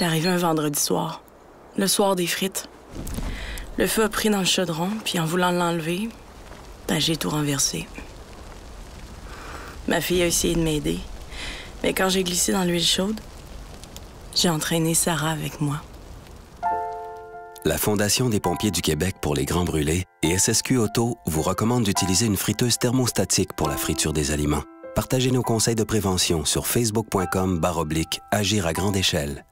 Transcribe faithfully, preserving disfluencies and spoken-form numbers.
C'est arrivé un vendredi soir, le soir des frites. Le feu a pris dans le chaudron, puis en voulant l'enlever, ben, j'ai tout renversé. Ma fille a essayé de m'aider, mais quand j'ai glissé dans l'huile chaude, j'ai entraîné Sarah avec moi. La Fondation des pompiers du Québec pour les grands brûlés et S S Q Auto vous recommandent d'utiliser une friteuse thermostatique pour la friture des aliments. Partagez nos conseils de prévention sur facebook point com barre oblique agir à grande échelle.